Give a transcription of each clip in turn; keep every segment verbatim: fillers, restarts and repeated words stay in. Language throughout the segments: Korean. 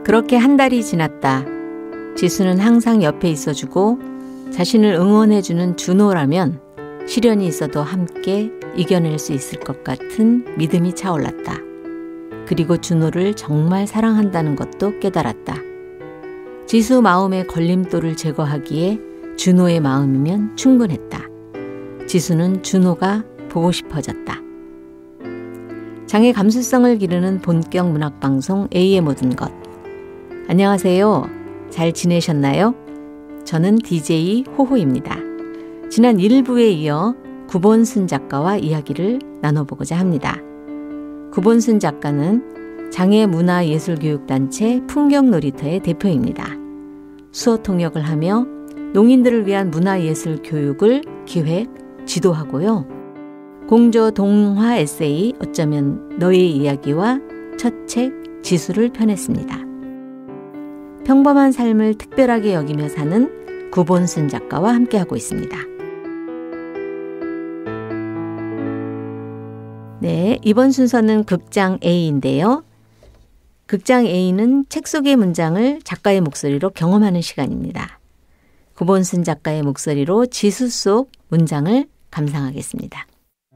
그렇게 한 달이 지났다. 지수는 항상 옆에 있어주고 자신을 응원해주는 준호라면 시련이 있어도 함께 이겨낼 수 있을 것 같은 믿음이 차올랐다. 그리고 준호를 정말 사랑한다는 것도 깨달았다. 지수 마음의 걸림돌을 제거하기에 준호의 마음이면 충분했다. 지수는 준호가 보고 싶어졌다. 장의 감수성을 기르는 본격 문학방송 A의 모든 것. 안녕하세요. 잘 지내셨나요? 저는 디제이 호호입니다. 지난 일 부에 이어 구본순 작가와 이야기를 나눠보고자 합니다. 구본순 작가는 장애문화예술교육단체 풍경놀이터의 대표입니다. 수어 통역을 하며 농인들을 위한 문화예술 교육을 기획, 지도하고요. 공저 동화 에세이 어쩌면 너의 이야기와 첫 책 지수를 펴냈습니다. 평범한 삶을 특별하게 여기며 사는 구본순 작가와 함께하고 있습니다. 네, 이번 순서는 극장 A인데요. 극장 A는 책 속의 문장을 작가의 목소리로 경험하는 시간입니다. 구본순 작가의 목소리로 지수 속 문장을 감상하겠습니다.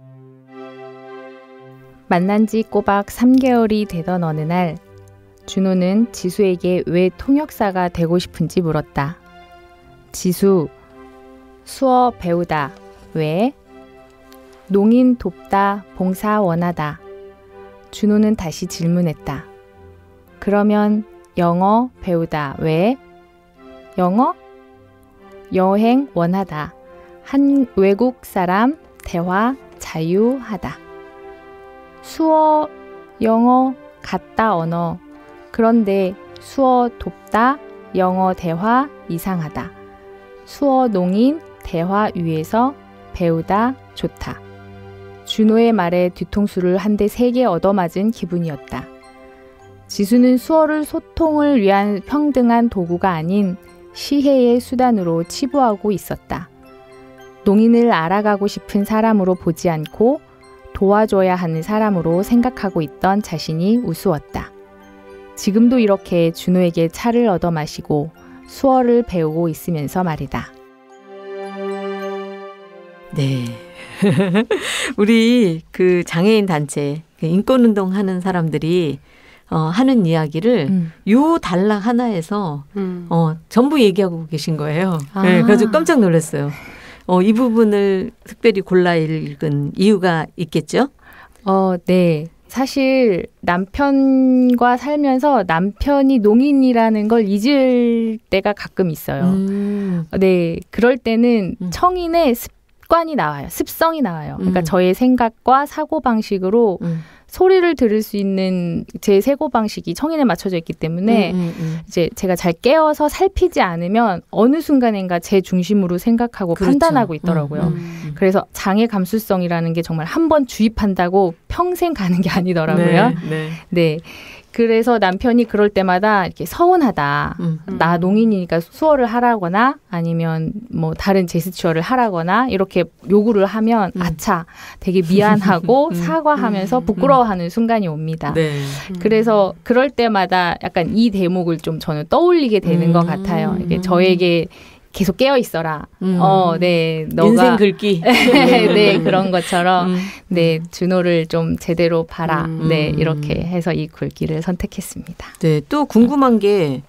만난 지 꼬박 삼 개월이 되던 어느 날 준호는 지수에게 왜 통역사가 되고 싶은지 물었다. 지수, 수어 배우다. 왜? 농인 돕다, 봉사 원하다. 준호는 다시 질문했다. 그러면 영어 배우다. 왜? 영어? 여행 원하다. 한 외국 사람 대화 자유하다. 수어, 영어, 같다 언어. 그런데 수어 돕다, 영어 대화 이상하다. 수어 농인 대화 위에서 배우다 좋다. 준호의 말에 뒤통수를 한 대 세게 얻어맞은 기분이었다. 지수는 수어를 소통을 위한 평등한 도구가 아닌 시혜의 수단으로 치부하고 있었다. 농인을 알아가고 싶은 사람으로 보지 않고 도와줘야 하는 사람으로 생각하고 있던 자신이 우스웠다. 지금도 이렇게 준호에게 차를 얻어 마시고 수어를 배우고 있으면서 말이다. 네. 우리 그 장애인 단체, 인권운동 하는 사람들이 어, 하는 이야기를 음. 요 단락 하나에서 음. 어, 전부 얘기하고 계신 거예요. 아. 네, 그래서 깜짝 놀랐어요. 어, 이 부분을 특별히 골라 읽은 이유가 있겠죠? 어, 네. 사실 남편과 살면서 남편이 농인이라는 걸 잊을 때가 가끔 있어요. 음. 네. 그럴 때는 음. 청인의 습관이 나와요. 습성이 나와요. 그러니까 음. 저의 생각과 사고방식으로 음. 소리를 들을 수 있는 제 사고방식이 청인에 맞춰져 있기 때문에 음, 음, 음. 이제 제가 잘 깨어서 살피지 않으면 어느 순간인가 제 중심으로 생각하고 그렇죠. 판단하고 있더라고요. 음, 음. 그래서 장애 감수성이라는 게 정말 한 번 주입한다고 평생 가는 게 아니더라고요. 네, 네. 네. 그래서 남편이 그럴 때마다 이렇게 서운하다. 음. 나 농인이니까 수어를 하라거나 아니면 뭐 다른 제스처를 하라거나 이렇게 요구를 하면 음. 아차 되게 미안하고 음. 사과하면서 부끄러워하는 순간이 옵니다. 네. 그래서 그럴 때마다 약간 이 대목을 좀 저는 떠올리게 되는 음. 것 같아요. 이게 저에게 계속 깨어 있어라. 음. 어, 네, 너가 인생 글귀. 네, 그런 것처럼 음. 네, 준호를 좀 제대로 봐라. 음. 네, 이렇게 해서 이 글귀를 선택했습니다. 네, 또 궁금한 게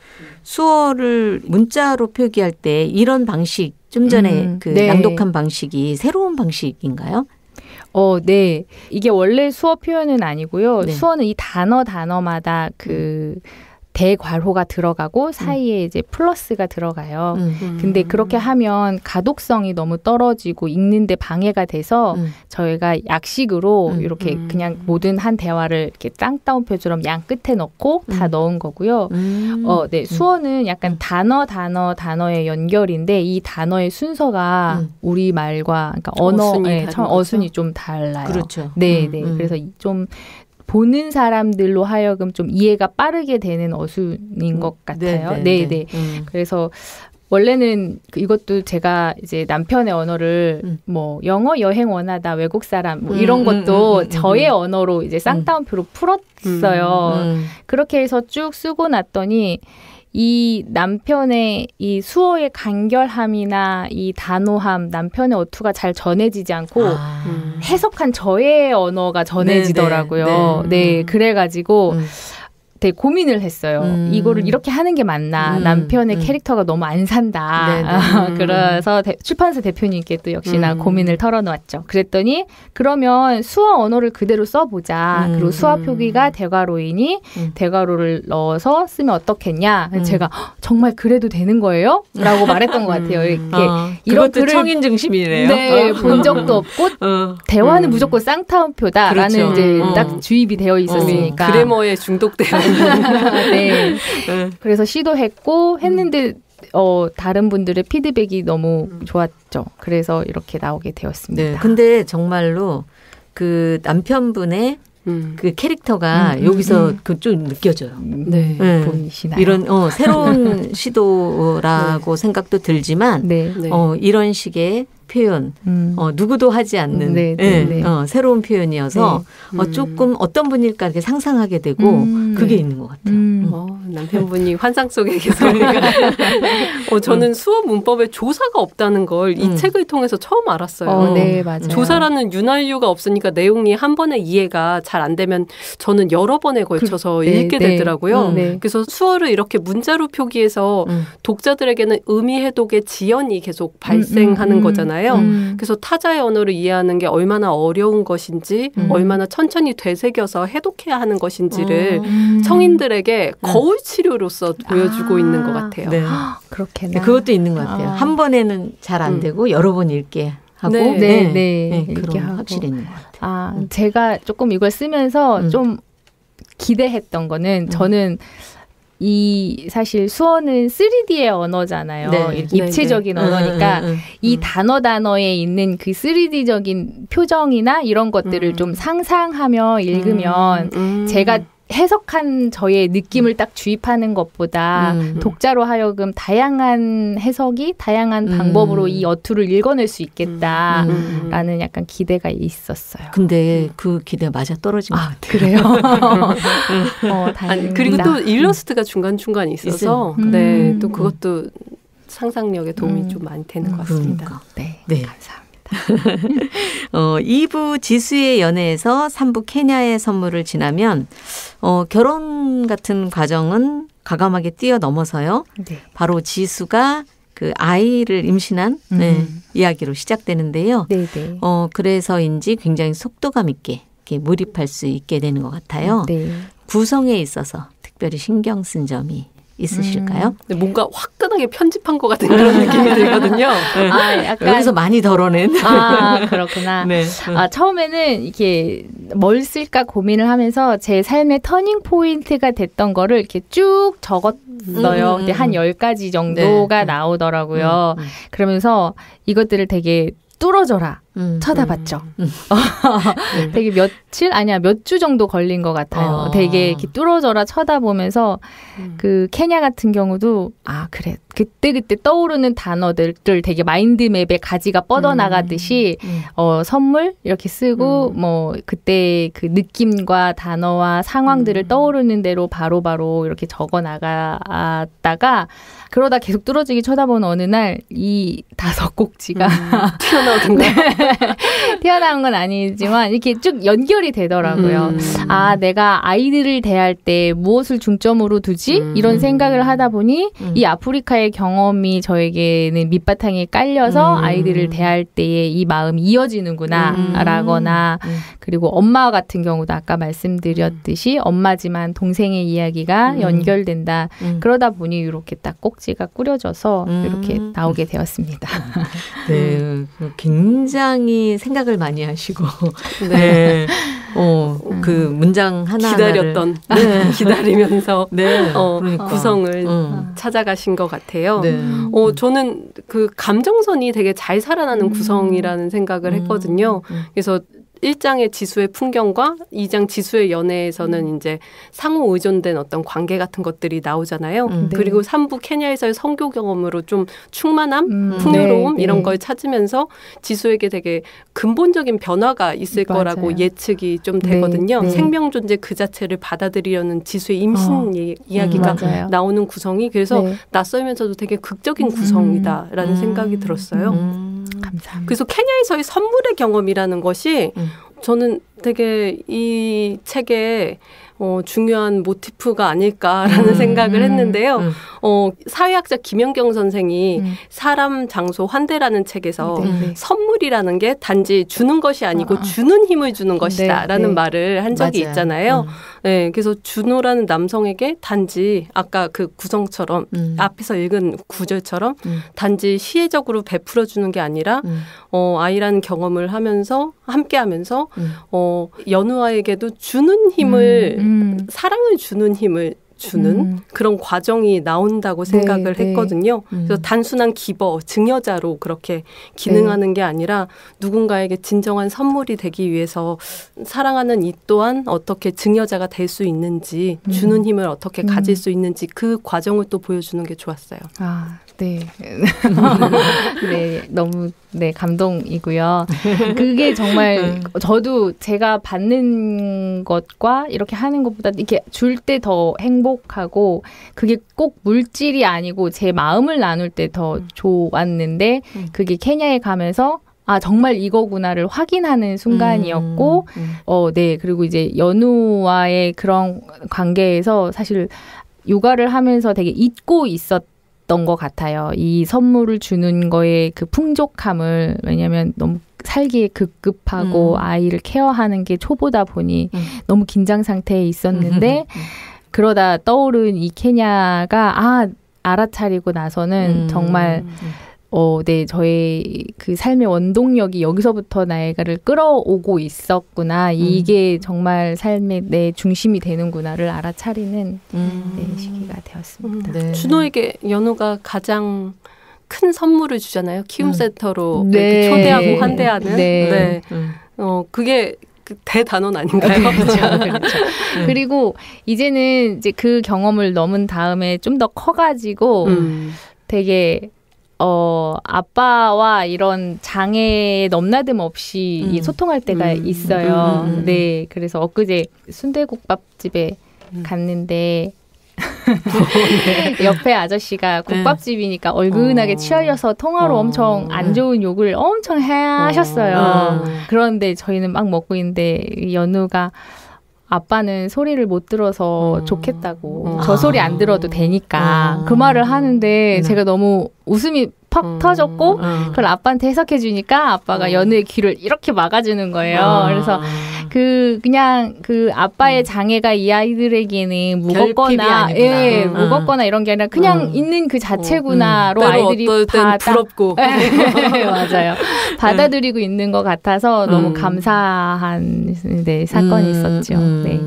수어를 문자로 표기할 때 이런 방식 좀 전에 음. 그 네. 낭독한 방식이 새로운 방식인가요? 어, 네. 이게 원래 수어 표현은 아니고요. 네. 수어는 이 단어 단어마다 그 대괄호가 들어가고 사이에 음. 이제 플러스가 들어가요. 음. 근데 그렇게 하면 가독성이 너무 떨어지고 읽는데 방해가 돼서 음. 저희가 약식으로 음. 이렇게 음. 그냥 모든 한 대화를 이렇게 쌍따옴표처럼 양 끝에 넣고 음. 다 넣은 거고요. 음. 어, 네. 수어는 약간 음. 단어 단어 단어의 연결인데 이 단어의 순서가 음. 우리 말과 그러니까 언어의 어순이, 어순이 좀 달라요. 그렇죠. 네, 음. 네. 음. 그래서 보는 사람들로 하여금 좀 이해가 빠르게 되는 어순인 것 같아요. 네, 네. 네. 음. 그래서 원래는 이것도 제가 이제 남편의 언어를 음. 뭐 영어 여행 원하다 외국 사람 뭐 이런 음, 것도 음, 음, 음, 저의 음. 언어로 이제 쌍따옴표로 풀었어요. 음, 음. 그렇게 해서 쭉 쓰고 났더니 이 남편의 이 수어의 간결함이나 이 단호함, 남편의 어투가 잘 전해지지 않고 아. 음. 해석한 저의 언어가 전해지더라고요. 네, 네, 네. 네 그래가지고 음. 되게 고민을 했어요. 음. 이거를 이렇게 하는 게 맞나. 음. 남편의 음. 캐릭터가 너무 안 산다. 음. 그래서 대, 출판사 대표님께 또 역시나 음. 고민을 털어놓았죠. 그랬더니 그러면 수어 언어를 그대로 써보자. 음. 그리고 수화 표기가 대괄호이니 음. 대괄호를 넣어서 쓰면 어떻겠냐. 음. 제가 정말 그래도 되는 거예요? 라고 말했던 것 같아요. 이렇게 어. 이런 글을 청인 중심이래요. 네, 어. 본 적도 없고 어. 대화는 음. 무조건 쌍따옴표다라는 그렇죠. 이제 어. 딱 주입이 되어 있었으니까. 어. 그래머에 중독되어 네. 그래서 시도했고 했는데 어, 다른 분들의 피드백이 너무 좋았죠. 그래서 이렇게 나오게 되었습니다. 네. 근데 정말로 그 남편분의 음. 그 캐릭터가 음, 여기서 음. 그 좀 느껴져요. 네. 네. 보이시나요? 이런 어, 새로운 시도라고 네. 생각도 들지만 네. 어, 이런 식의 표현, 음. 어, 누구도 하지 않는 네, 네, 네. 어, 새로운 표현이어서 네. 어, 조금 어떤 분일까 이렇게 상상하게 되고 음. 그게 네. 있는 것 같아요. 음. 어, 남편분이 환상 속에 계세요. 어, 저는 음. 수어 문법에 조사가 없다는 걸 이 음. 책을 통해서 처음 알았어요. 어, 네, 맞아요. 조사라는 윤활유가 없으니까 내용이 한 번에 이해가 잘 안 되면 저는 여러 번에 걸쳐서 그, 읽게 네, 되더라고요. 음, 네. 그래서 수어를 이렇게 문자로 표기해서 음. 독자들에게는 의미 해독의 지연이 계속 발생하는 음, 음, 거잖아요. 음. 그래서 타자의 언어를 이해하는 게 얼마나 어려운 것인지 음. 얼마나 천천히 되새겨서 해독해야 하는 것인지를 음. 청인들에게 거울 치료로서 보여주고 아. 있는 것 같아요. 네. 그렇겠네. 그것도 있는 것 같아요. 아. 한 번에는 잘 안 되고 음. 여러 번 읽게 하고 네, 네, 네. 네. 네. 그런 하고. 확실히 있는 것 같아요. 아, 음. 제가 조금 이걸 쓰면서 음. 좀 기대했던 거는 음. 저는 이 사실 수어는 쓰리디의 언어잖아요. 네. 입체적인 네, 네. 언어니까 음, 음, 음. 이 단어 단어에 있는 그 쓰리디적인 표정이나 이런 것들을 음. 좀 상상하며 읽으면 음, 음. 제가 해석한 저의 느낌을 딱 주입하는 것보다 음. 독자로 하여금 다양한 해석이 다양한 음. 방법으로 이 어투를 읽어낼 수 있겠다라는 음. 약간 기대가 있었어요. 근데 그 기대 맞아 떨어진 것 아, 같아요. 그래요? 어, 아니, 그리고 또 일러스트가 중간중간 있어서 음. 네, 또 그것도 상상력에 도움이 음. 좀 많이 되는 것 같습니다. 그러니까. 네, 네. 감사합니다. 어, 이 부 지수의 연애에서 삼 부 케냐의 선물을 지나면 어, 결혼 같은 과정은 과감하게 뛰어넘어서요. 네. 바로 지수가 그 아이를 임신한 음. 네, 이야기로 시작되는데요. 네, 네. 어, 그래서인지 굉장히 속도감 있게 이렇게 몰입할 수 있게 되는 것 같아요. 네. 구성에 있어서 특별히 신경 쓴 점이 있으실까요? 음. 뭔가 화끈하게 편집한 것 같은 그런 느낌이 들거든요. 아, 약간 여기서 많이 덜어낸. 아, 그렇구나. 네. 아, 처음에는 이렇게 뭘 쓸까 고민을 하면서 제 삶의 터닝 포인트가 됐던 거를 이렇게 쭉 적었어요. 음, 근데 한 열 가지 정도가 네. 나오더라고요. 음, 음. 그러면서 이것들을 되게 뚫어져라. 음, 쳐다봤죠. 음, 음. 되게 며칠 아니야 몇 주 정도 걸린 것 같아요. 어. 되게 이렇게 뚫어져라 쳐다보면서 음. 그 케냐 같은 경우도 아 그래 그때 그때 떠오르는 단어들을 되게 마인드맵에 가지가 뻗어 나가듯이 음. 음. 어, 선물 이렇게 쓰고 음. 뭐 그때 그 느낌과 단어와 상황들을 음. 떠오르는 대로 바로바로 바로 이렇게 적어 나갔다가 그러다 계속 뚫어지게 쳐다보는 어느 날 이 다섯 꼭지가 튀어나오던가. 튀어나온 건 아니지만 이렇게 쭉 연결이 되더라고요. 음. 아, 내가 아이들을 대할 때 무엇을 중점으로 두지? 음. 이런 생각을 하다 보니 음. 이 아프리카의 경험이 저에게는 밑바탕에 깔려서 음. 아이들을 대할 때에 이 마음이 이어지는구나 음. 라거나 음. 그리고 엄마 같은 경우도 아까 말씀드렸듯이 엄마지만 동생의 이야기가 음. 연결된다. 음. 그러다 보니 이렇게 딱 꼭지가 꾸려져서 음. 이렇게 나오게 되었습니다. 네, 굉장히 생각을 많이 하시고 네, 어, 음. 그 문장 하나 기다렸던 네. 기다리면서 네. 어, 그러니까. 구성을 음. 찾아가신 것 같아요. 네. 어, 저는 그 감정선이 되게 잘 살아나는 음. 구성이라는 생각을 했거든요. 음. 그래서 일 장의 지수의 풍경과 이 장 지수의 연애에서는 음. 이제 상호 의존된 어떤 관계 같은 것들이 나오잖아요. 음, 네. 그리고 삼 부 케냐에서의 선교 경험으로 좀 충만함, 음, 풍요로움 네, 이런 네. 걸 찾으면서 지수에게 되게 근본적인 변화가 있을 맞아요. 거라고 예측이 좀 되거든요. 네, 네. 생명 존재 그 자체를 받아들이려는 지수의 임신 어. 이야기가 음, 나오는 구성이 그래서 네. 낯설면서도 되게 극적인 음, 구성이다라는 음, 생각이 들었어요. 음, 감사합니다. 그래서 케냐에서의 선물의 경험이라는 것이 음. 저는 되게 이 책에 어, 중요한 모티프가 아닐까라는 음, 생각을 했는데요. 음, 음. 어, 사회학자 김연경 선생이 음. 사람, 장소, 환대라는 책에서 네. 선물이라는 게 단지 주는 것이 아니고 아. 주는 힘을 주는 것이다 네, 라는 네. 말을 한 적이 맞아요. 있잖아요. 음. 네, 그래서 준호라는 남성에게 단지 아까 그 구성처럼 음. 앞에서 읽은 구절처럼 음. 단지 시혜적으로 베풀어주는 게 아니라 음. 어, 아이라는 경험을 하면서 함께하면서 음. 어, 연우아에게도 주는 힘을 음. 음. 사랑을 주는 힘을 주는 음. 그런 과정이 나온다고 생각을 네, 했거든요. 네. 음. 그래서 단순한 기버, 증여자로 그렇게 기능하는 네. 게 아니라 누군가에게 진정한 선물이 되기 위해서 사랑하는 이 또한 어떻게 증여자가 될 수 있는지 음. 주는 힘을 어떻게 음. 가질 수 있는지 그 과정을 또 보여주는 게 좋았어요. 아, 네. 네, 너무 네 감동이고요. 그게 정말 저도 제가 받는 것과 이렇게 하는 것보다 이렇게 줄 때 더 행복하고 그게 꼭 물질이 아니고 제 마음을 나눌 때 더 좋았는데 그게 케냐에 가면서 아, 정말 이거구나를 확인하는 순간이었고, 음, 음. 어, 네. 그리고 이제 연우와의 그런 관계에서 사실 육아를 하면서 되게 잊고 있었 것 같아요. 이 선물을 주는 거에 그 풍족함을 왜냐하면 너무 살기에 급급하고 음. 아이를 케어하는 게 초보다 보니 음. 너무 긴장 상태에 있었는데 음. 그러다 떠오른 이 케냐가 아 알아차리고 나서는 음. 정말 어, 네, 저의 그 삶의 원동력이 여기서부터 나를 끌어오고 있었구나. 이게 음. 정말 삶의 내 중심이 되는구나를 알아차리는 음. 네, 시기가 되었습니다. 음. 네. 준호에게 연우가 가장 큰 선물을 주잖아요. 키움센터로 음. 네. 초대하고 환대하는. 네. 네. 음. 어, 그게 대단원 아닌가요? 그렇죠. 그렇죠. 음. 그리고 이제는 이제 그 경험을 넘은 다음에 좀 더 커가지고 음. 되게 어, 아빠와 이런 장애에 넘나듦 없이 음. 소통할 때가 음. 있어요. 음. 네. 그래서 엊그제 순대국밥집에 음. 갔는데, 네. 옆에 아저씨가 국밥집이니까 네. 얼큰하게 어. 치어려서 통화로 어. 엄청 안 좋은 욕을 엄청 해 하셨어요. 어. 그런데 저희는 막 먹고 있는데, 연우가 아빠는 소리를 못 들어서 음. 좋겠다고 음. 저 소리 안 들어도 되니까 음. 그 말을 하는데 음. 제가 너무 웃음이 팍 음. 터졌고 음. 그걸 아빠한테 해석해 주니까 아빠가 음. 연우의 귀를 이렇게 막아주는 거예요. 음. 그래서 그 그냥 그 아빠의 장애가 이 아이들에게는 무겁거나 예 음. 무겁거나 이런 게 아니라 그냥 음. 있는 그 자체구나로 음. 아이들이 받아 부럽고 네, 맞아요. 받아들이고 음. 있는 것 같아서 너무 음. 감사한 네, 사건이 음. 있었죠. 음. 네.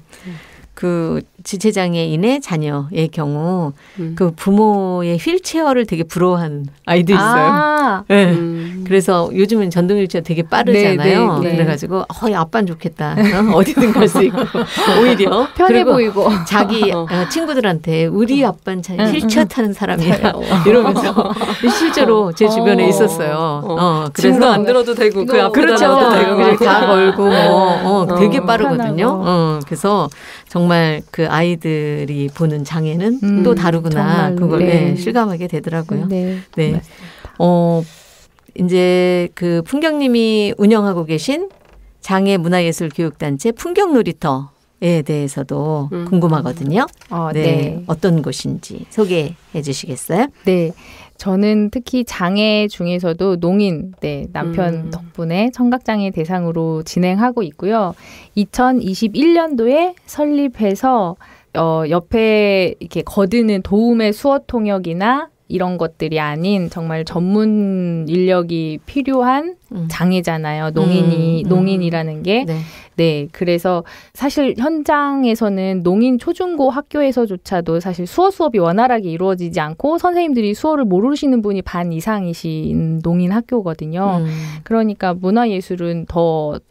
그 지체장애인의 자녀의 경우 음. 그 부모의 휠체어를 되게 부러워하는 아이도 있어요. 아. 네. 음. 그래서 요즘은 전동 휠체어 되게 빠르잖아요. 네, 네, 네. 그래가지고 어, 아빠는 좋겠다. 어? 어디든 갈 수 있고 오히려 편해 보이고 자기 어. 친구들한테 우리 아빠는 휠체어 타는 사람이야 이러면서 실제로 제 주변에 어. 있었어요. 어. 어. 그래서 안 들어도 되고 그 앞에 그렇죠. 들어도 되고 다 걸고 뭐 어, 되게 빠르거든요. 어. 그래서 정말 그 아이들이 보는 장애는 음, 또 다르구나. 그걸 네. 네, 실감하게 되더라고요. 네. 네. 어, 이제 그 풍경님이 운영하고 계신 장애 문화예술 교육단체 풍경놀이터에 대해서도 음. 궁금하거든요. 어, 네. 네. 어떤 곳인지 소개해 주시겠어요? 네. 저는 특히 장애 중에서도 농인, 네, 남편 음. 덕분에 청각장애 대상으로 진행하고 있고요. 이천이십일 년도에 설립해서 어, 옆에 이렇게 거드는 도움의 수어 통역이나 이런 것들이 아닌 정말 전문 인력이 필요한 음. 장애잖아요. 농인이, 음. 농인이라는 게. 네. 네. 그래서 사실 현장에서는 농인 초중고 학교에서조차도 사실 수어 수업이 원활하게 이루어지지 않고 선생님들이 수어를 모르시는 분이 반 이상이신 농인 학교거든요. 음. 그러니까 문화예술은 더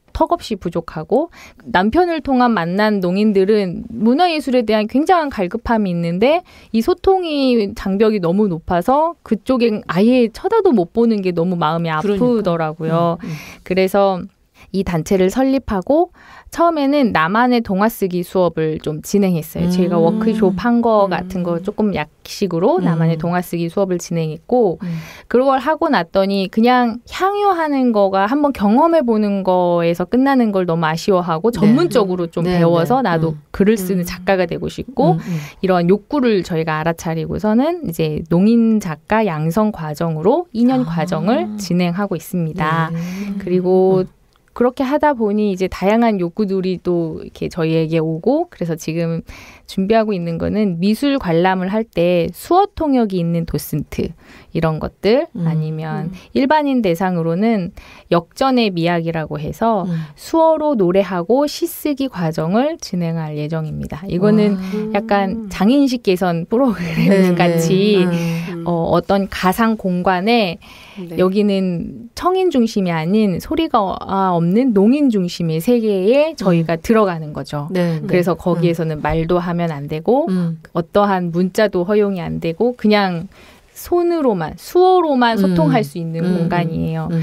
턱없이 부족하고 남편을 통한 만난 농인들은 문화예술에 대한 굉장한 갈급함이 있는데 이 소통이 장벽이 너무 높아서 그쪽엔 아예 쳐다도 못 보는 게 너무 마음이 아프더라고요. 그러니까. 음, 음. 그래서 이 단체를 설립하고 처음에는 나만의 동화 쓰기 수업을 좀 진행했어요. 음. 제가 워크숍 한 거 같은 거 조금 약식으로 음. 나만의 동화 쓰기 수업을 진행했고 음. 그걸 하고 났더니 그냥 향유하는 거가 한번 경험해보는 거에서 끝나는 걸 너무 아쉬워하고 네. 전문적으로 좀 네, 배워서 네. 나도 음. 글을 쓰는 작가가 되고 싶고 음, 음. 이런 욕구를 저희가 알아차리고서는 이제 농인 작가 양성 과정으로 이 년 아. 과정을 진행하고 있습니다. 네. 그리고 그렇게 하다 보니 이제 다양한 욕구들이 또 이렇게 저희에게 오고 그래서 지금 준비하고 있는 거는 미술 관람을 할 때 수어 통역이 있는 도슨트 이런 것들 음. 아니면 음. 일반인 대상으로는 역전의 미학이라고 해서 음. 수어로 노래하고 시쓰기 과정을 진행할 예정입니다. 이거는 와. 약간 장인식 개선 프로그램 네, 같이 네. 음. 어, 어떤 가상 공간에 네. 여기는 청인 중심이 아닌 소리가 없는 농인 중심의 세계에 저희가 음. 들어가는 거죠. 네, 그래서 네. 거기에서는 음. 말도 하면 안 되고 음. 어떠한 문자도 허용이 안 되고 그냥 손으로만 수어로만 소통할 음. 수 있는 음. 공간이에요. 음.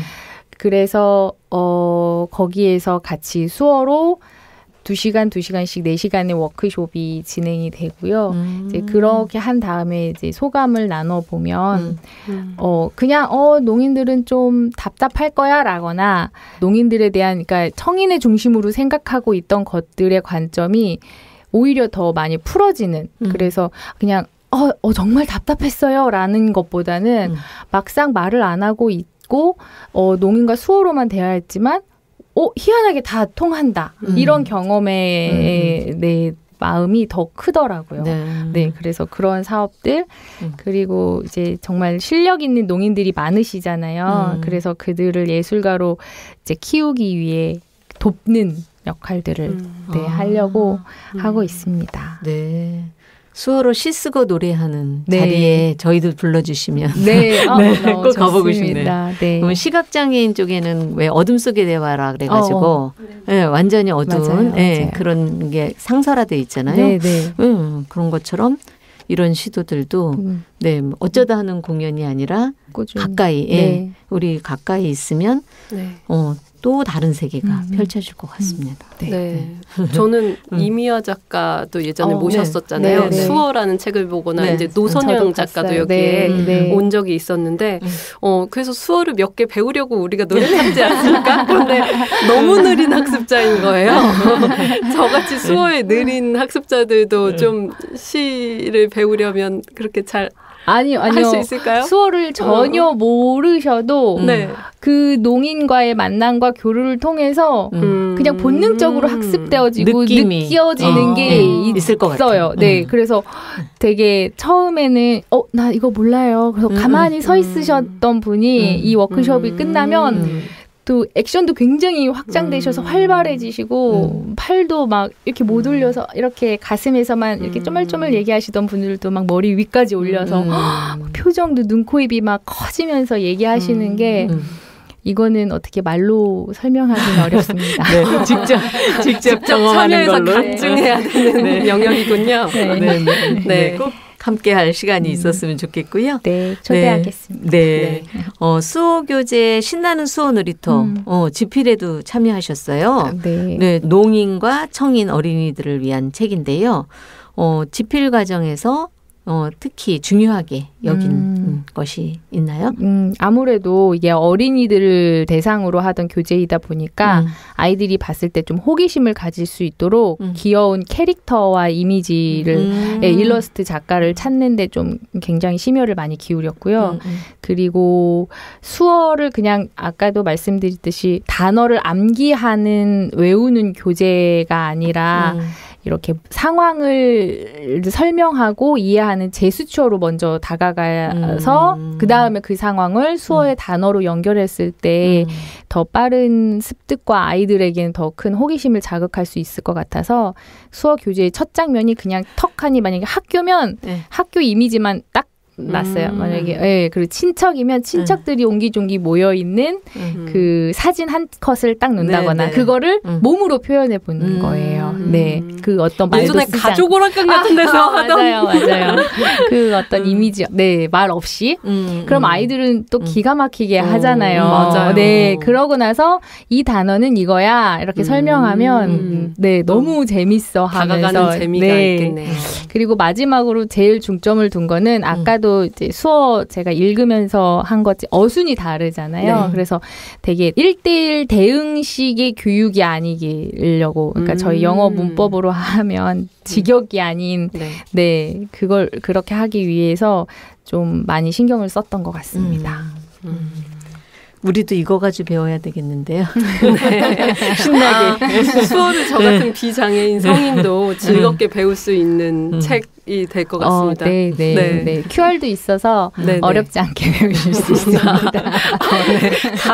그래서 어, 거기에서 같이 수어로 두 시간, 두 시간씩 네 시간의 워크숍이 진행이 되고요. 음. 이제 그렇게 한 다음에 이제 소감을 나눠보면, 음. 음. 어, 그냥, 어, 농인들은 좀 답답할 거야 라거나, 농인들에 대한, 그러니까 청인의 중심으로 생각하고 있던 것들의 관점이 오히려 더 많이 풀어지는, 음. 그래서 그냥, 어, 어, 정말 답답했어요 라는 것보다는 음. 막상 말을 안 하고 있고, 어, 농인과 수어로만 대화했지만, 오, 희한하게 다 통한다. 음. 이런 경험에 음. 내 마음이 더 크더라고요. 네. 네, 그래서 그런 사업들 음. 그리고 이제 정말 실력 있는 농인들이 많으시잖아요. 음. 그래서 그들을 예술가로 이제 키우기 위해 돕는 역할들을 음. 네, 하려고 아. 하고 있습니다. 네. 수어로 시 쓰고 노래하는 네. 자리에 저희도 불러주시면 네, 어, 네. 꼭 좋습니다. 가보고 싶네요. 네. 그럼 시각장애인 쪽에는 왜 어둠 속의 대화라 그래가지고 어. 네, 완전히 어두운 맞아요, 네, 맞아요. 그런 게 상설화돼 있잖아요. 네, 네. 음, 그런 것처럼 이런 시도들도 음. 네, 어쩌다 하는 공연이 아니라 꾸준히. 가까이 네. 예, 우리 가까이 있으면 네. 어, 또 다른 세계가 음. 펼쳐질 것 같습니다. 음. 네. 네. 저는 음. 이미화 작가도 예전에 어, 모셨었잖아요. 네. 네. 수어라는 책을 보거나 네. 이제 노선영 작가도 봤어요. 여기에 네. 네. 온 적이 있었는데 음. 어, 그래서 수어를 몇 개 배우려고 우리가 노력을 하지 않습니까? 그런데 너무 느린 학습자인 거예요. 저같이 수어에 느린 학습자들도 좀 시를 배우려면 그렇게 잘 아니요, 아니요. 할 수 있을까요? 수어를 전혀 어. 모르셔도 네. 그 농인과의 만남과 교류를 통해서 음. 그냥 본능적으로 학습되어지고 느낌이. 느껴지는 어. 게 네. 있을 것 같아요. 네, 음. 그래서 되게 처음에는 어, 나 이거 몰라요. 그래서 음. 가만히 서 있으셨던 분이 음. 이 워크숍이 음. 끝나면 음. 또 액션도 굉장히 확장되셔서 음. 활발해지시고 음. 팔도 막 이렇게 못 올려서 이렇게 가슴에서만 이렇게 쪼물쪼물 얘기하시던 분들도 막 머리 위까지 올려서 음. 헉, 표정도 눈, 코, 입이 막 커지면서 얘기하시는 음. 게 음. 이거는 어떻게 말로 설명하기는 어렵습니다. 네, 직접 직접 경험하는 걸로 간증해야 되는 네. 영역이군요. 네, 네, 네. 네. 꼭 함께할 시간이 음. 있었으면 좋겠고요. 네, 초대하겠습니다. 네, 네. 네. 어, 수호 교재 신나는 수호 놀이터 음. 어, 집필에도 참여하셨어요. 아, 네. 네, 농인과 청인 어린이들을 위한 책인데요. 어, 집필 과정에서 어, 특히 중요하게 여긴 음. 것이 있나요? 음, 아무래도 이게 어린이들을 대상으로 하던 교재이다 보니까 음. 아이들이 봤을 때 좀 호기심을 가질 수 있도록 음. 귀여운 캐릭터와 이미지를 음. 네, 일러스트 작가를 찾는데 좀 굉장히 심혈을 많이 기울였고요. 음, 음. 그리고 수어를 그냥 아까도 말씀드렸듯이 단어를 암기하는 외우는 교재가 아니라 음. 이렇게 상황을 설명하고 이해하는 제스처로 먼저 다가가서 음. 그 다음에 그 상황을 수어의 음. 단어로 연결했을 때 더 음. 빠른 습득과 아이들에게는 더 큰 호기심을 자극할 수 있을 것 같아서 수어 교재의 첫 장면이 그냥 턱하니 만약에 학교면 네. 학교 이미지만 딱 났어요. 음. 만약에 예, 그리고 친척이면 친척들이 음. 옹기종기 모여 있는 음. 그 사진 한 컷을 딱 넣는다거나 네네. 그거를 음. 몸으로 표현해 보는 음. 거예요. 네, 그 어떤 말도 예전에 쓰지 가족 오락관 같은 데서 아, 하던 맞아요, 맞아요. 그 어떤 음. 이미지, 네, 말 없이. 음. 그럼 아이들은 또 기가 막히게 음. 하잖아요. 음, 맞아요. 네, 그러고 나서 이 단어는 이거야 이렇게 음. 설명하면 음. 네 너무 재밌어 하면서 다가가는 재미가 네. 있겠네요. 그리고 마지막으로 제일 중점을 둔 거는 아까도 이제 수어 제가 읽으면서 한 거지 어순이 다르잖아요. 네. 그래서 되게 일대일 대응식의 교육이 아니려고 그러니까 음. 저희 영어 문법으로 하면 직역이 아닌 네. 네 그걸 그렇게 하기 위해서 좀 많이 신경을 썼던 것 같습니다. 음. 음. 우리도 이거 가지고 배워야 되겠는데요. 네. 신나게. 아, 수어를 저 같은 네. 비장애인 성인도 즐겁게 배울 수 있는 음. 책이 될 것 같습니다. 어, 네, 네, 네. 네. 큐알도 있어서 네, 어렵지 않게 배우실 수 있습니다. 어, 네.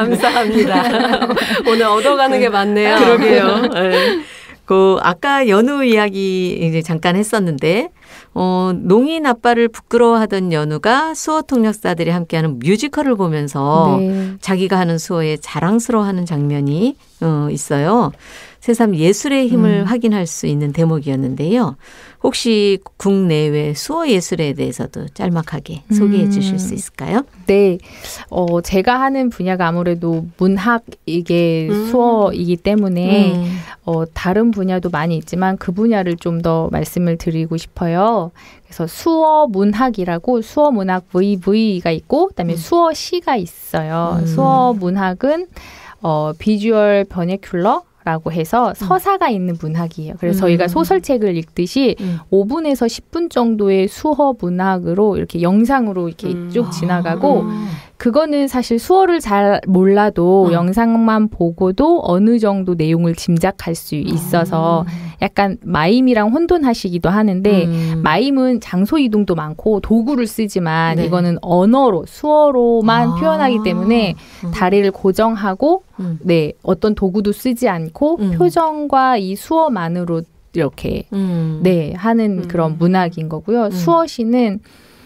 감사합니다. 오늘 얻어가는 게 많네요. 그러게요. 네. 그 아까 연우 이야기 이제 잠깐 했었는데 어, 농인 아빠를 부끄러워하던 연우가 수어 통역사들이 함께하는 뮤지컬을 보면서 네. 자기가 하는 수어에 자랑스러워하는 장면이 어, 있어요. 새삼 예술의 힘을 음. 확인할 수 있는 대목이었는데요. 혹시 국내외 수어 예술에 대해서도 짤막하게 소개해 주실 수 있을까요? 네. 어, 제가 하는 분야가 아무래도 문학 이게 음. 수어이기 때문에 음. 어, 다른 분야도 많이 있지만 그 분야를 좀 더 말씀을 드리고 싶어요. 그래서 수어 문학이라고 수어 문학 브이브이가 있고 그다음에 음. 수어 시가 있어요. 음. 수어 문학은 어, 비주얼 버네큘러 라고 해서 서사가 음. 있는 문학이에요. 그래서 음. 저희가 소설책을 읽듯이 음. 오 분에서 십 분 정도의 수어 문학으로 이렇게 영상으로 이렇게 음. 쭉 지나가고 아. 그거는 사실 수어를 잘 몰라도 음. 영상만 보고도 어느 정도 내용을 짐작할 수 있어서 음. 약간 마임이랑 혼돈하시기도 하는데 음. 마임은 장소 이동도 많고 도구를 쓰지만 네. 이거는 언어로 수어로만 아. 표현하기 때문에 음. 다리를 고정하고 음. 네 어떤 도구도 쓰지 않고 음. 표정과 이 수어만으로 이렇게 음. 네 하는 음. 그런 문학인 거고요. 음. 수어시는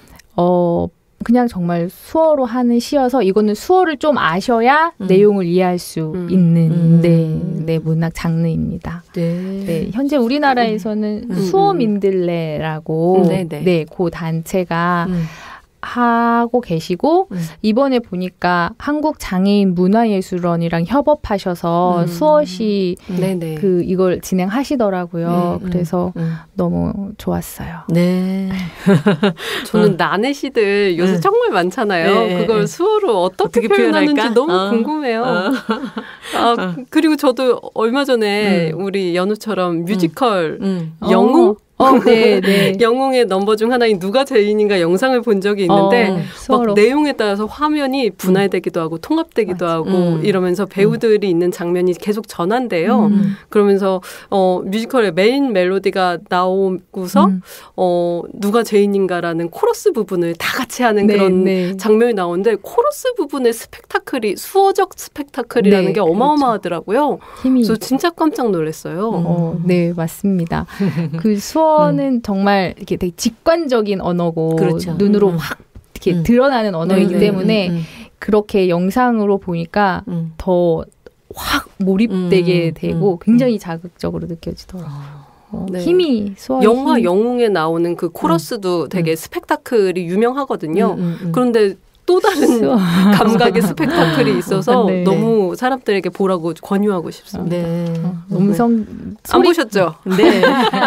어 그냥 정말 수어로 하는 시여서 이거는 수어를 좀 아셔야 음. 내용을 이해할 수 음. 있는 음. 네, 네 문학 장르입니다. 네. 네 현재 우리나라에서는 음. 수어 민들레라고 음. 네, 네, 그 단체가 음. 하고 계시고 음. 이번에 보니까 한국장애인 문화예술원이랑 협업하셔서 음. 수어시 네네. 그 이걸 진행하시더라고요. 네. 그래서 음. 너무 좋았어요. 네. 저는 나네시들 요새 네. 정말 많잖아요. 네. 그걸 수어로 어떻게, 어떻게 표현하는지 표현할까? 너무 어. 궁금해요. 어. 아, 그리고 저도 얼마 전에 음. 우리 연우처럼 뮤지컬 음. 음. 영웅? 어. 어, 네, 네. 영웅의 넘버 중 하나인 누가 죄인인가 영상을 본 적이 있는데 어, 막 내용에 따라서 화면이 분할되기도 하고 통합되기도 맞아. 하고 음. 이러면서 배우들이 음. 있는 장면이 계속 전환돼요. 음. 그러면서 어, 뮤지컬의 메인 멜로디가 나오고서 음. 어, 누가 죄인인가라는 코러스 부분을 다 같이 하는 네, 그런 네. 장면이 나오는데 코러스 부분의 스펙타클이 수어적 스펙타클이라는 네, 게 어마어마하더라고요. 그렇죠. 힘이. 그래서 진짜 깜짝 놀랐어요. 음. 어, 네, 맞습니다. 그 수어 수어는 음. 정말 이렇게 되게 직관적인 언어고 그렇죠. 눈으로 음. 확 이렇게 음. 드러나는 언어이기 네, 때문에 네, 음. 그렇게 영상으로 보니까 음. 더 확 몰입되게 음. 되고 굉장히 자극적으로 느껴지더라고요. 어, 네. 힘이 수어 영화 힘이. 영웅에 나오는 그 코러스도 음. 되게 스펙타클이 유명하거든요. 음, 음, 음. 그런데 또 다른 감각의 스펙타클이 있어서 네. 너무 사람들에게 보라고 권유하고 싶습니다. 네. 어, 음성 안 보셨죠? 네.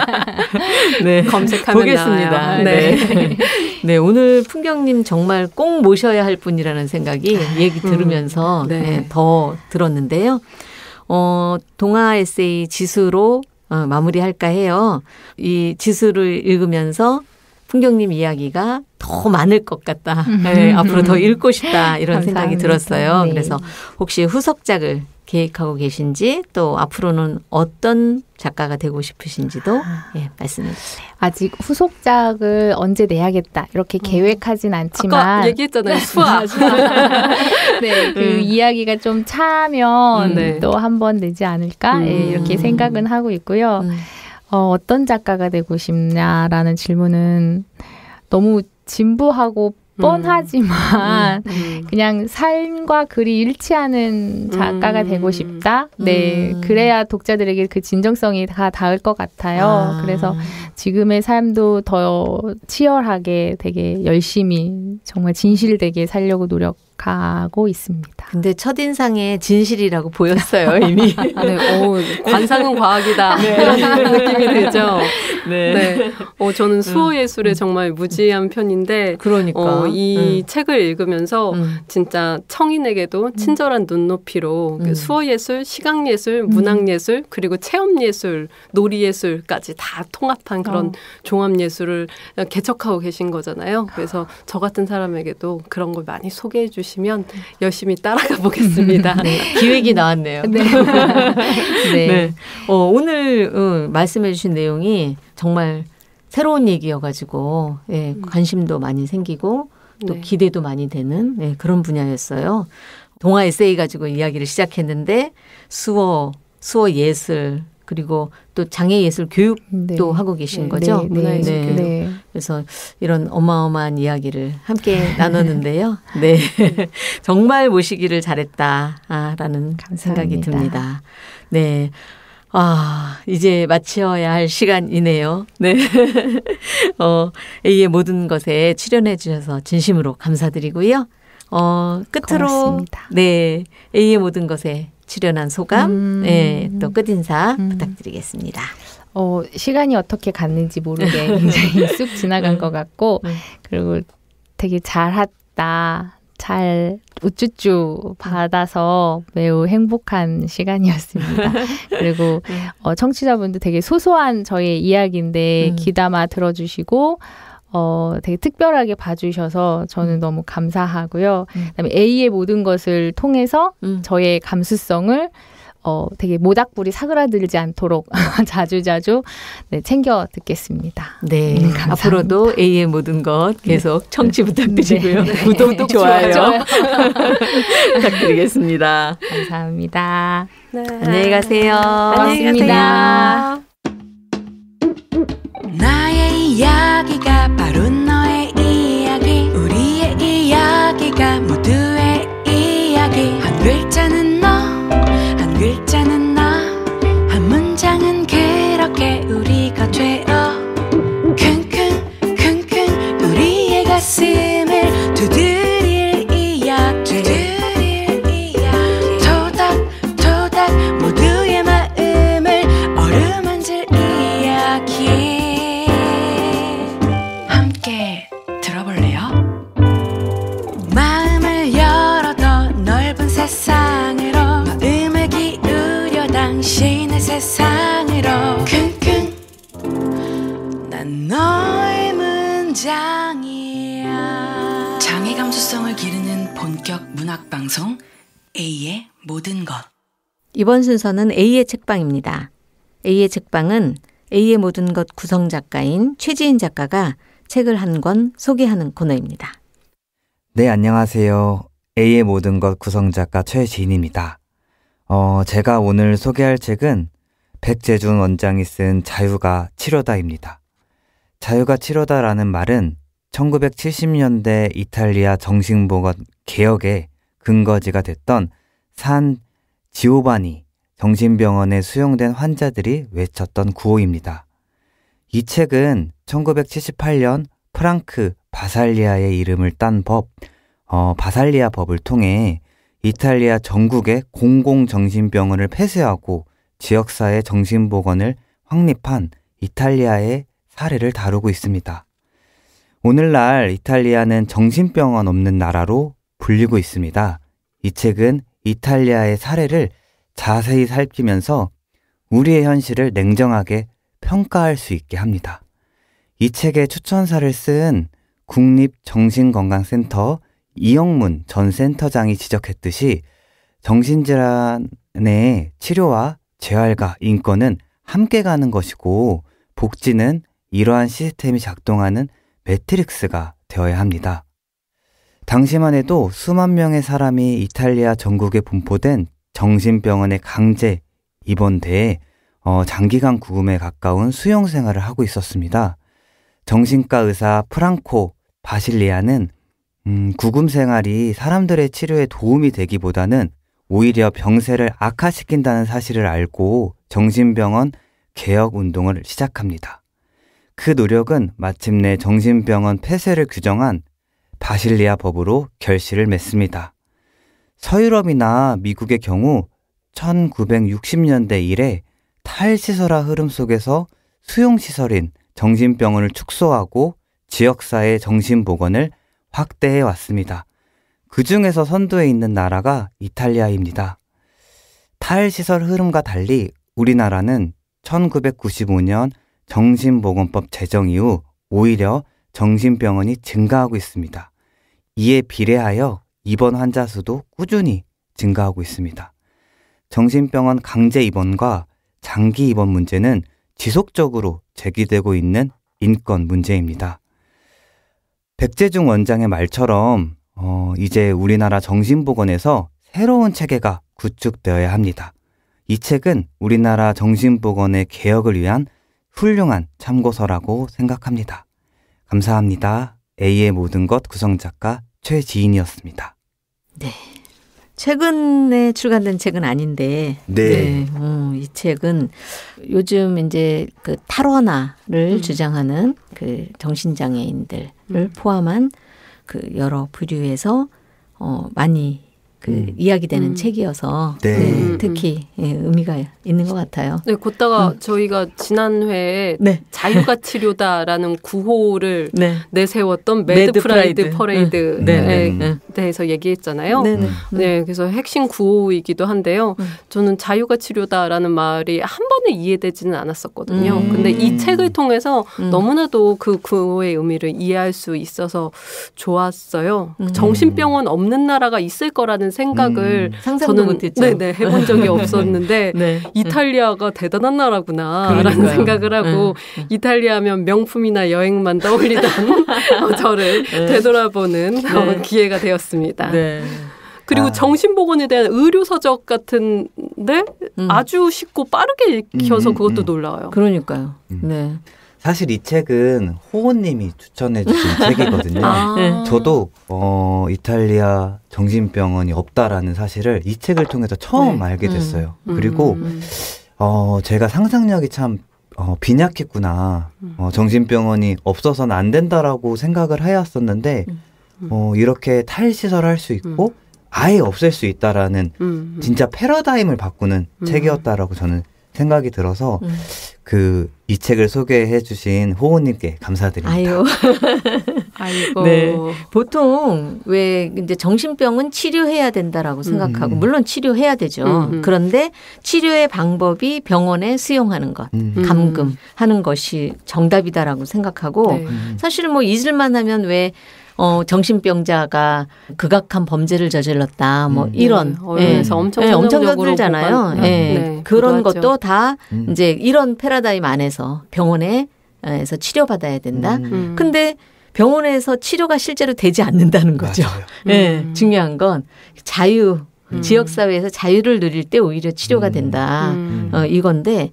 네. 검색하면 보겠습니다. 나와요. 네. 네. 네. 오늘 풍경님 정말 꼭 모셔야 할 분이라는 생각이 얘기 들으면서 음. 네. 네, 더 들었는데요. 어, 동화 에세이 지수로 어, 마무리할까 해요. 이 지수를 읽으면서 풍경님 이야기가 더 많을 것 같다. 네, 앞으로 더 읽고 싶다. 이런 생각이 들었어요. 네. 그래서 혹시 후속작을 계획하고 계신지 또 앞으로는 어떤 작가가 되고 싶으신지도 예, 말씀해 주세요. 아직 후속작을 언제 내야겠다 이렇게 음. 계획하진 않지만 아까 얘기했잖아요. 수학. 네, 그 음. 이야기가 좀 차면 음, 네. 또 한 번 내지 않을까 음. 예, 이렇게 생각은 하고 있고요. 음. 어, 어떤 작가가 되고 싶냐라는 질문은 너무 진부하고 뻔하지만 음. 음. 그냥 삶과 글이 일치하는 작가가 음. 되고 싶다. 네, 음. 그래야 독자들에게 그 진정성이 다 닿을 것 같아요. 아. 그래서 지금의 삶도 더 치열하게 되게 열심히 정말 진실되게 살려고 노력하고 있습니다. 근데 첫인상에 진실이라고 보였어요, 이미. 네, 오, 관상은 과학이다. 네. 이런 느낌이 들죠. 네. 네. 어, 저는 수어예술에 음. 정말 무지한 편인데, 그러니까. 어, 이 음. 책을 읽으면서 음. 진짜 청인에게도 친절한 눈높이로 음. 그 수어예술, 시각예술, 문학예술, 그리고 체험예술, 놀이예술까지 다 통합한 그런 어. 종합예술을 개척하고 계신 거잖아요. 그래서 저 같은 사람에게도 그런 걸 많이 소개해 주시면 열심히 따라가 보겠습니다. 네, 기획이 나왔네요. 네. 네. 네. 어, 오늘 어, 말씀해 주신 내용이 정말 새로운 얘기여가지고 예, 관심도 많이 생기고 또 네. 기대도 많이 되는 예, 그런 분야였어요. 동화 에세이 가지고 이야기를 시작했는데 수어, 수어 예술 그리고 또 장애예술 교육도 네. 하고 계신 네. 거죠. 네. 네. 네. 네. 그래서 이런 어마어마한 이야기를 함께 나눴는데요. 네, 정말 모시기를 잘했다라는 생각이 듭니다. 네. 아, 이제 마쳐야 할 시간이네요. 네. 어, A의 모든 것에 출연해 주셔서 진심으로 감사드리고요. 어, 끝으로 고맙습니다. 네, A의 모든 것에 출연한 소감, 음. 네, 또 끝인사 음. 부탁드리겠습니다. 어, 시간이 어떻게 갔는지 모르게 굉장히 쑥 지나간 음. 것 같고, 음. 그리고 되게 잘했다, 잘 우쭈쭈 받아서 매우 행복한 시간이었습니다. 그리고 어, 청취자분들 되게 소소한 저의 이야기인데 음. 귀담아 들어주시고 어, 되게 특별하게 봐주셔서 저는 음. 너무 감사하고요. 음. 그다음에 A의 모든 것을 통해서 음. 저의 감수성을 어, 되게 모닥불이 사그라들지 않도록 자주자주 네, 챙겨 듣겠습니다. 네. 음, 앞으로도 A의 모든 것 계속 네. 청취 부탁드리고요. 네. 구독, 좋아요. 좋아요. 부탁드리겠습니다. 감사합니다. 네. 안녕히 가세요. 고맙습니다. 나의 이야기가 바로 너의 이야기 우리의 이야기가 모두의 이야기 한 글자는 너 한 글자는 나 한 문장은 그렇게 우리가 되어 킁킁 킁킁 우리의 가슴을 두드릴 이야기 토닥토닥 모두의 마음을 어루만질 이야기 함께 들어볼래요? 마음을 열어 더 넓은 세상으로 마음을 기울여 당신의 세상으로 킁킁 난 너의 문장이야. 장애 감수성을 기르는 본격 문학방송 A의 모든 것. 이번 순서는 A의 책방입니다. A의 책방은 A의 모든 것 구성 작가인 최지인 작가가 책을 한 권 소개하는 코너입니다. 네, 안녕하세요. A의 모든 것 구성 작가 최지인입니다. 어, 제가 오늘 소개할 책은 백재준 원장이 쓴 자유가 치료다입니다. 자유가 치료다라는 말은 천구백칠십 년대 이탈리아 정신보건 개혁의 근거지가 됐던 산 지오바니 정신병원에 수용된 환자들이 외쳤던 구호입니다. 이 책은 천구백칠십팔 년 프랑크 바살리아의 이름을 딴 법, 어, 바살리아 법을 통해 이탈리아 전국의 공공정신병원을 폐쇄하고 지역사회 정신보건을 확립한 이탈리아의 사례를 다루고 있습니다. 오늘날 이탈리아는 정신병원 없는 나라로 불리고 있습니다. 이 책은 이탈리아의 사례를 자세히 살피면서 우리의 현실을 냉정하게 평가할 수 있게 합니다. 이 책의 추천사를 쓴 국립정신건강센터 이영문 전 센터장이 지적했듯이 정신질환의 치료와 재활과 인권은 함께 가는 것이고 복지는 이러한 시스템이 작동하는 매트릭스가 되어야 합니다. 당시만 해도 수만 명의 사람이 이탈리아 전국에 분포된 정신병원에 강제 입원돼 어, 장기간 구금에 가까운 수용 생활을 하고 있었습니다. 정신과 의사 프랑코 바실리아는 음, 구금 생활이 사람들의 치료에 도움이 되기보다는 오히려 병세를 악화시킨다는 사실을 알고 정신병원 개혁 운동을 시작합니다. 그 노력은 마침내 정신병원 폐쇄를 규정한 바실리아 법으로 결실을 맺습니다. 서유럽이나 미국의 경우 천구백육십 년대 이래 탈시설화 흐름 속에서 수용시설인 정신병원을 축소하고 지역사회 정신보건을 확대해 왔습니다. 그 중에서 선두에 있는 나라가 이탈리아입니다. 탈시설 흐름과 달리 우리나라는 천구백구십오 년 정신보건법 제정 이후 오히려 정신병원이 증가하고 있습니다. 이에 비례하여 입원 환자 수도 꾸준히 증가하고 있습니다. 정신병원 강제 입원과 장기 입원 문제는 지속적으로 제기되고 있는 인권 문제입니다. 백재중 원장의 말처럼 어, 이제 우리나라 정신보건에서 새로운 체계가 구축되어야 합니다. 이 책은 우리나라 정신보건의 개혁을 위한 훌륭한 참고서라고 생각합니다. 감사합니다. A의 모든 것 구성작가 최지인이었습니다. 네. 최근에 출간된 책은 아닌데, 네. 네. 어, 이 책은 요즘 이제 그 탈원화를 음. 주장하는 그 정신장애인들을 음. 포함한 그 여러 부류에서 어, 많이 그 음. 이야기되는 음. 책이어서 네. 네, 특히 예, 의미가 있는 것 같아요. 네, 곧다가 음. 저희가 지난 회에 네. 자유가 치료다라는 구호를 네. 내세웠던 매드, 매드 프라이드, 프라이드 퍼레이드에 음. 네. 네. 대해서 얘기했잖아요. 네, 네. 네, 그래서 핵심 구호이기도 한데요. 음. 저는 자유가 치료다라는 말이 한 번에 이해되지는 않았었거든요. 음. 근데 이 책을 통해서 음. 너무나도 그 구호의 의미를 이해할 수 있어서 좋았어요. 음. 정신병원 없는 나라가 있을 거라는 생각을 음, 상상도 못했죠. 네네, 해본 적이 없었는데 네. 이탈리아가 대단한 나라구나라는 생각을 하고 네. 이탈리아면 명품이나 여행만 떠올리던 저를 네. 되돌아보는 네. 기회가 되었습니다. 네. 그리고 아. 정신보건에 대한 의료서적 같은데 음. 아주 쉽고 빠르게 읽혀서 음, 그것도 음. 놀라워요. 그러니까요. 음. 네. 사실 이 책은 호호님이 추천해 주신 책이거든요. 아. 네. 저도 어, 이탈리아 정신병원이 없다라는 사실을 이 책을 통해서 처음 네. 알게 됐어요. 음. 그리고 음. 어, 제가 상상력이 참 어, 빈약했구나. 음. 어, 정신병원이 없어서는 안 된다라고 생각을 해왔었는데 음. 어, 이렇게 탈시설할 수 있고 음. 아예 없앨 수 있다라는 음. 진짜 패러다임을 바꾸는 음. 책이었다라고 저는 생각이 들어서 음. 그 이 책을 소개해 주신 호호님께 감사드립니다. 아유. 아이고. 네. 보통 왜 이제 정신병은 치료해야 된다라고 생각하고 음. 물론 치료해야 되죠. 음. 그런데 치료의 방법이 병원에 수용하는 것, 음. 감금하는 것이 정답이다라고 생각하고 네. 사실 뭐 잊을만 하면 왜 어, 정신병자가 극악한 범죄를 저질렀다. 뭐 음. 이런. 그래서 네. 엄청, 네, 엄청 떠들잖아요. 네. 네. 그런 것도 다 음. 이제 이런 패러다임 안에서 병원에서 치료받아야 된다. 음. 근데 병원에서 치료가 실제로 되지 않는다는 거죠. 네. 음. 중요한 건 자유, 음. 지역사회에서 자유를 누릴 때 오히려 치료가 된다. 음. 어, 이건데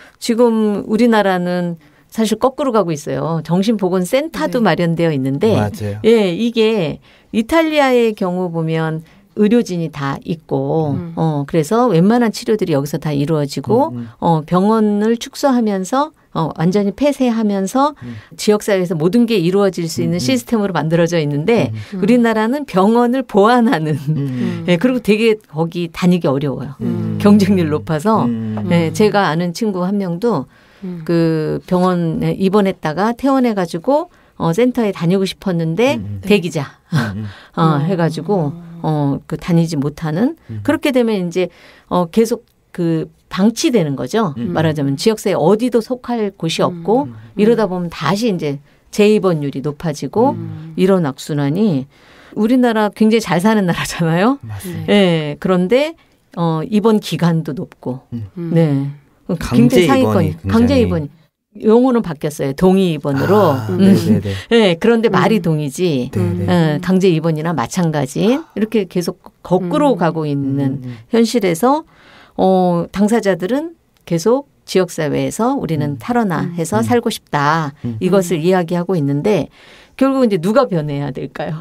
지금 우리나라는 사실 거꾸로 가고 있어요. 정신보건센터도 네. 마련되어 있는데 맞아요. 예, 이게 이탈리아의 경우 보면 의료진이 다 있고 음. 어 그래서 웬만한 치료들이 여기서 다 이루어지고 음, 음. 어 병원을 축소하면서 어 완전히 폐쇄하면서 음. 지역사회에서 모든 게 이루어질 수 있는 음. 시스템으로 만들어져 있는데 음. 우리나라는 병원을 보완하는 음. 예, 그리고 되게 거기 다니기 어려워요. 음. 경쟁률 높아서 음. 예, 제가 아는 친구 한 명도 음. 그 병원에 입원했다가 퇴원해가지고 어, 센터에 다니고 싶었는데 음. 대기자 음. 어, 해가지고 어, 그 다니지 못하는 음. 그렇게 되면 이제 어, 계속 그 방치되는 거죠. 음. 말하자면 지역사회 어디도 속할 곳이 없고 음. 이러다 보면 다시 이제 재입원율이 높아지고 음. 이런 악순환이 우리나라 굉장히 잘 사는 나라잖아요. 맞습니다. 네. 그런데 어, 입원 기간도 높고 음. 네. 강제 입원이 강제 입원이 용어는 바뀌었어요. 동의 입원으로. 아, 음. 네, 그런데 음. 말이 동의지. 네, 강제 입원이나 마찬가지. 이렇게 계속 거꾸로 음. 가고 있는 음. 현실에서 어, 당사자들은 계속 지역사회에서 우리는 음. 탈원화해서 음. 살고 싶다. 음. 이것을 이야기하고 있는데 결국 이제 누가 변해야 될까요?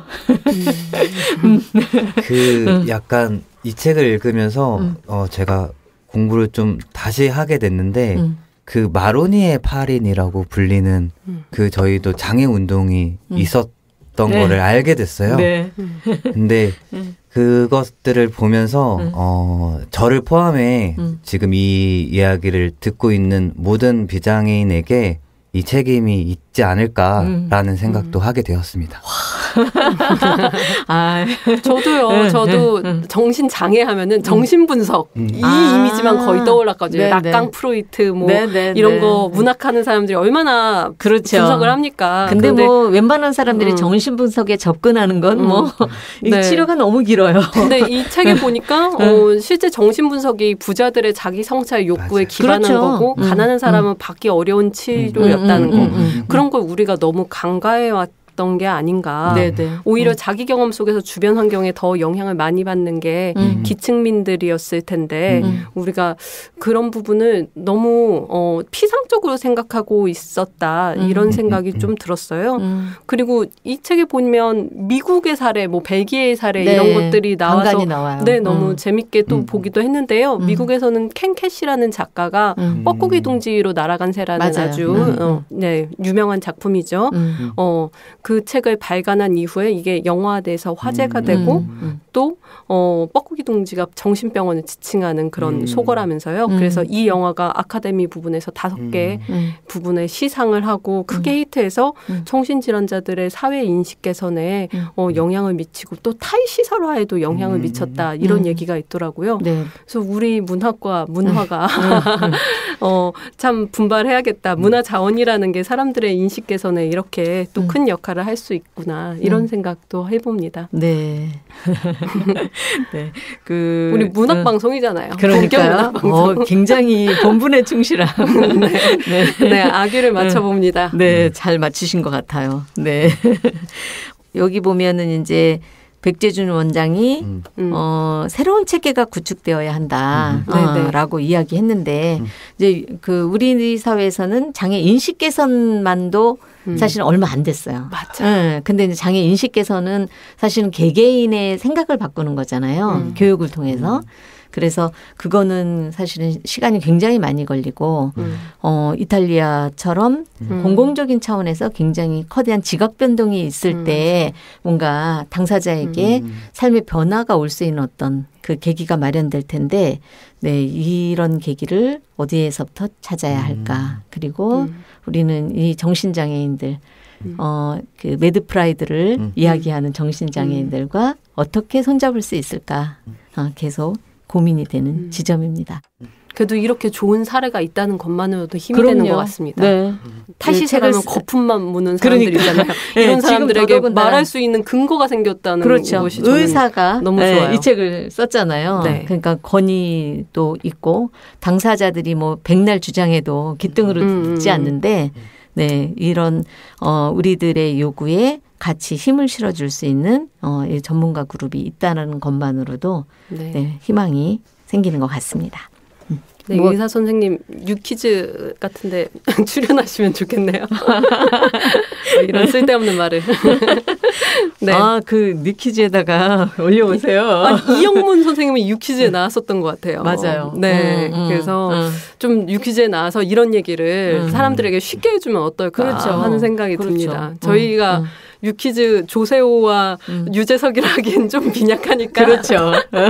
그 약간 이 책을 읽으면서 음. 어, 제가 공부를 좀 다시 하게 됐는데 음. 그 마로니에 팔인이라고 불리는 음. 그 저희도 장애 운동이 음. 있었던 네. 거를 알게 됐어요. 네. 근데 음. 그것들을 보면서 음. 어, 저를 포함해 음. 지금 이 이야기를 듣고 있는 모든 비장애인에게 이 책임이 있지 않을까라는 음. 생각도 음. 하게 되었습니다. 아, 저도요. 응, 저도 응, 응. 정신 장애 하면은 정신 분석 음. 이 아. 이미지만 거의 떠올랐거든요. 네, 락강 네. 프로이트 뭐 네, 네, 이런 네. 거 문학하는 사람들이 얼마나 그렇죠. 분석을 합니까? 근데 뭐 웬만한 사람들이 음. 정신 분석에 접근하는 건 뭐 음. 네. 치료가 너무 길어요. 근데 이 책에 보니까 어, 실제 정신 분석이 부자들의 자기 성찰 욕구에 맞아요. 기반한 그렇죠. 거고 음. 가난한 사람은 받기 어려운 치료였다는 음, 거. 음, 음, 음. 그런 걸 우리가 너무 간과해 왔던 게 아닌가. 네네. 오히려 음. 자기 경험 속에서 주변 환경에 더 영향을 많이 받는 게 음. 기층민들이었을 텐데 음. 우리가 그런 부분을 너무 어, 피상적으로 생각하고 있었다. 음. 이런 음, 생각이 음, 음. 좀 들었어요. 음. 그리고 이 책에 보면 미국의 사례, 뭐 벨기에의 사례 네. 이런 것들이 나와서 간간히 나와요. 네, 너무 음. 재밌게 또 음. 보기도 했는데요. 음. 미국에서는 켄 캐시라는 작가가 음. 뻐꾸기 둥지로 날아간 새라는 맞아요. 아주 음. 어, 네, 유명한 작품이죠. 음. 어, 그 책을 발간한 이후에 이게 영화화돼서 화제가 음. 되고 음. 음. 또 어, 뻐꾸기 둥지가 정신병원을 지칭하는 그런 음. 소거라면서요. 음. 그래서 이 영화가 아카데미 부분에서 다섯 개 음. 부분에 시상을 하고 크게 음. 히트해서 음. 정신질환자들의 사회 인식 개선에 음. 어, 영향을 미치고 또 타의시설화에도 영향을 음. 미쳤다. 이런 음. 얘기가 있더라고요. 네. 그래서 우리 문학과 문화가 음. 어, 참 분발해야겠다. 문화 자원이라는 게 사람들의 인식 개선에 이렇게 또 큰 음. 역할을 할 수 있구나. 이런 음. 생각도 해봅니다. 네. 네. 그 우리 문학 방송이잖아요. 그러니까요. 어, 굉장히 본분에 충실한. 네. 네. 네, 아귀를 맞춰봅니다. 네, 잘 맞추신 것 같아요. 네. 여기 보면은 이제 백재준 원장이 음. 음. 어, 새로운 체계가 구축되어야 한다. 음. 어, 네네. 라고 이야기했는데 음. 이제 그 우리 사회에서는 장애 인식 개선만도 음. 사실 얼마 안 됐어요. 맞아. 예, 근데 이제 장애 인식 개선은 사실은 개개인의 생각을 바꾸는 거잖아요. 음. 교육을 통해서. 그래서 그거는 사실은 시간이 굉장히 많이 걸리고 음. 어, 이탈리아처럼 음. 공공적인 차원에서 굉장히 커다란 지각 변동이 있을 음. 때 뭔가 당사자에게 음. 삶의 변화가 올 수 있는 어떤 그 계기가 마련될 텐데 네, 이런 계기를 어디에서부터 찾아야 할까. 그리고 음. 우리는 이 정신장애인들 음. 어, 그 매드프라이드를 음. 이야기하는 정신장애인들과 어떻게 손잡을 수 있을까 어, 계속 고민이 되는 음. 지점입니다. 그래도 이렇게 좋은 사례가 있다는 것만으로도 힘이 그럼요. 되는 것 같습니다. 네. 타시세라면 책을 거품만 무는 사람들이잖아요. 그러니까. 이런 네, 사람들에게 지금 더더군다나. 말할 수 있는 근거가 생겼다는 그렇죠. 것이 저는 의사가 너무 네, 좋아요. 이 책을 썼잖아요. 네. 그러니까 권위도 있고 당사자들이 뭐 백날 주장해도 기등으로 음, 듣지 음. 않는데 네, 이런 어 우리들의 요구에 같이 힘을 실어줄 수 있는 어, 이 전문가 그룹이 있다는 것만으로도 네. 네, 희망이 생기는 것 같습니다. 네, 뭐- 의사 선생님 유퀴즈 같은데 출연하시면 좋겠네요. 어, 이런 쓸데없는 말을. 네. 아, 그 니키즈에다가 올려오세요. 아, 이영문 선생님은 유퀴즈에 나왔었던 것 같아요. 맞아요. 네, 음, 음, 그래서 음. 좀 유퀴즈에 나와서 이런 얘기를 음. 사람들에게 쉽게 해주면 어떨까 그렇죠. 하는 생각이 그렇죠. 듭니다. 음, 저희가 음. 유퀴즈 조세호와 음. 유재석이라 하기엔 좀 빈약하니까. 그렇죠.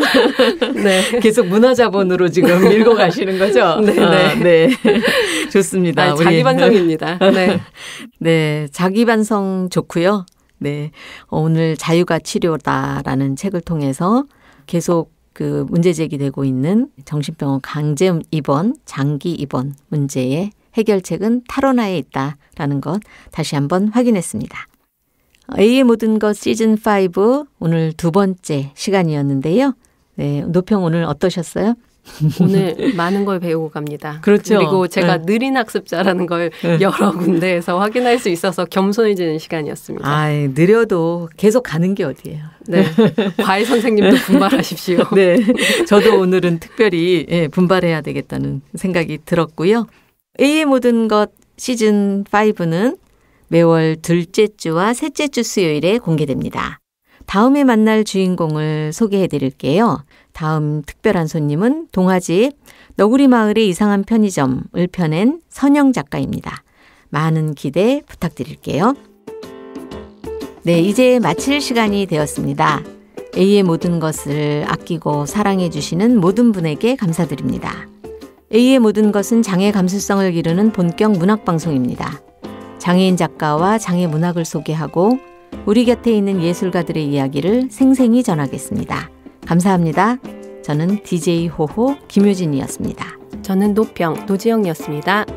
네. 계속 문화자본으로 지금 밀고 가시는 거죠? 네, 아, 네. 좋습니다. 아, 우리. 자기 반성입니다. 네. 네, 자기 반성 좋고요. 네, 어, 오늘 자유가 치료다라는 책을 통해서 계속 그 문제 제기되고 있는 정신병원 강제 입원, 장기 입원 문제의 해결책은 탈원화에 있다라는 것 다시 한번 확인했습니다. A의 모든 것 시즌 오 오늘 두 번째 시간이었는데요. 네, 노평 오늘 어떠셨어요? 오늘 많은 걸 배우고 갑니다. 그렇죠. 그리고 제가 네. 느린 학습자라는 걸 네. 여러 군데에서 확인할 수 있어서 겸손해지는 시간이었습니다. 아, 느려도 계속 가는 게 어디예요? 네. 과외 선생님도 분발하십시오. 네, 저도 오늘은 특별히 예, 분발해야 되겠다는 생각이 들었고요. A의 모든 것 시즌 오는 매월 둘째 주와 셋째 주 수요일에 공개됩니다. 다음에 만날 주인공을 소개해 드릴게요. 다음 특별한 손님은 동화집 너구리 마을의 이상한 편의점을 펴낸 선영 작가입니다. 많은 기대 부탁드릴게요. 네, 이제 마칠 시간이 되었습니다. A의 모든 것을 아끼고 사랑해 주시는 모든 분에게 감사드립니다. A의 모든 것은 장애 감수성을 기르는 본격 문학방송입니다. 장애인 작가와 장애 문학을 소개하고 우리 곁에 있는 예술가들의 이야기를 생생히 전하겠습니다. 감사합니다. 저는 디제이 호호 김효진이었습니다. 저는 노평 노지영이었습니다.